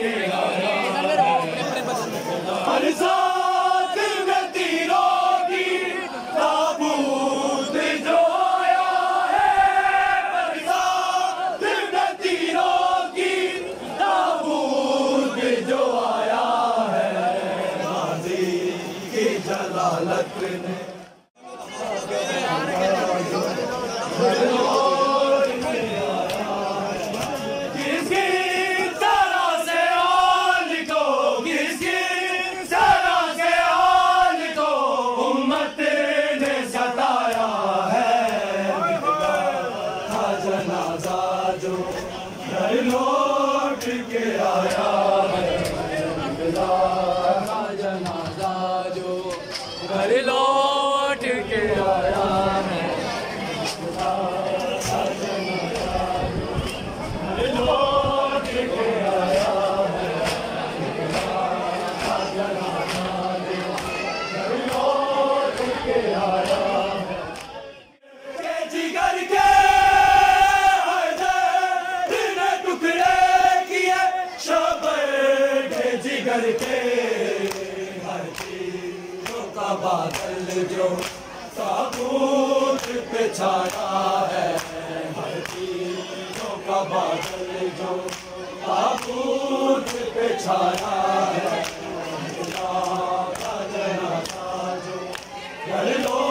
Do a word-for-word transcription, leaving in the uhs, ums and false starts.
के आया हर साथ में तीरों की ताबूत जो आया है, हर साथ में तीरों की ताबूत जो आया है, गाजी की जलालत ने लौट के आया है, जनाजा जो घर लौट के आया है, घर लौट के आया है, घर लौट के आया है, जिगर के जिगर के हर चीज़ों का बादल जो ताबूत पे छाया है, हर चीज़ों का बादल जो ताबूत पे छाया है, जनाजा जो घर लो